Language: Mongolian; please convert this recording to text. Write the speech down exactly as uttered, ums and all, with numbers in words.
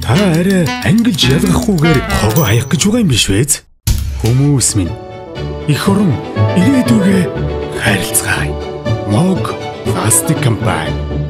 Та арай ангилж ялгахгүйгээр хогоо хаях гэж байгаа юм биш вэ? Хүмүүс минь эх орон ирээдүгээ харилцгаая. Мог пластик компани